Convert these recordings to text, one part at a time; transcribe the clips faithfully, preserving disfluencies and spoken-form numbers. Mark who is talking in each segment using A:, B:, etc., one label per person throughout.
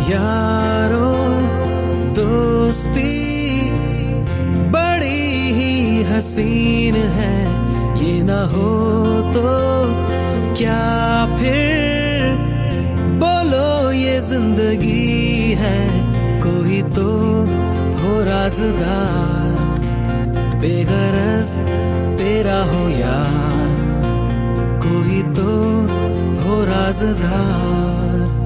A: यारो दोस्ती बड़ी ही हसीन है, ये ना हो तो क्या फिर बोलो ये जिंदगी है। कोई तो हो राज़दार, बेगरज तेरा हो यार, कोई तो हो राज़दार।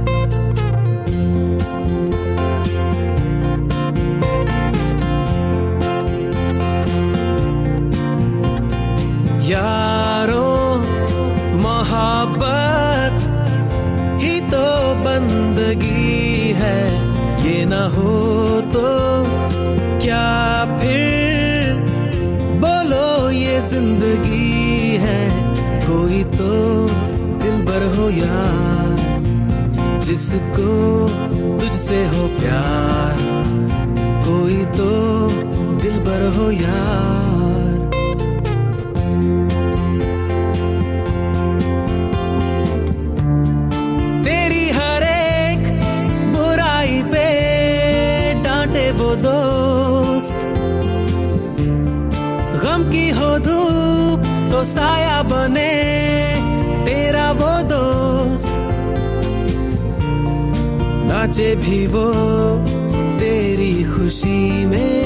A: यारो मोहब्बत ही तो बंदगी है, ये ना हो तो क्या फिर बोलो ये जिंदगी है। कोई तो दिलबर हो यार, जिसको तुझसे हो प्यार, कोई तो दिलबर हो यार। तेरी हर एक बुराई पे डांटे वो दोस्त, गम की हो धूप तो साया बने तेरा वो दोस्त, नाचे भी वो तेरी खुशी में।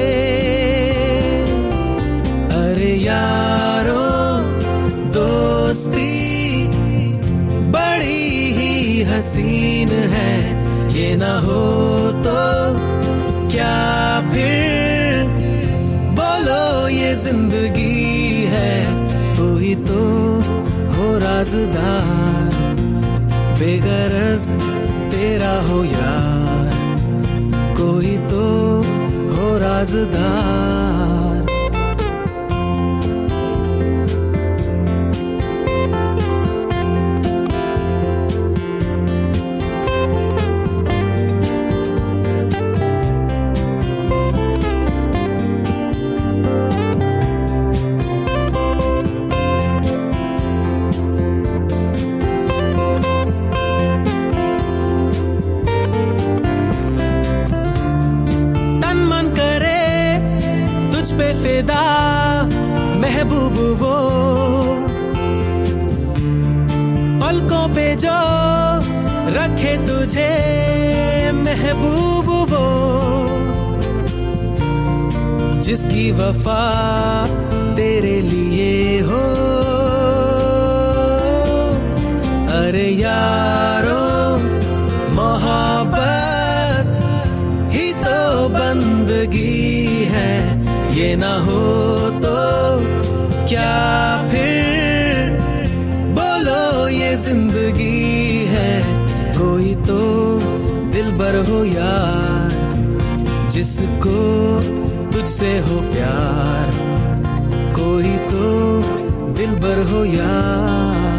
A: अरे यारो दोस्ती बड़ी ही हसीन है, ये ना हो तो क्या फिर बोलो ये जिंदगी है। कोई तो हो राज़दार, बेगरज तेरा हो यार, कोई तो हो राज़दार। पे फिदा महबूब वो, पलकों पे जो रखे तुझे महबूब वो, जिसकी वफा तेरे लिए हो। अरे यारो मोहब्बत ही तो बंदगी है, ये ना हो तो क्या फिर बोलो ये जिंदगी है। कोई तो दिलबर हो यार, जिसको तुझसे हो प्यार, कोई तो दिलबर हो यार।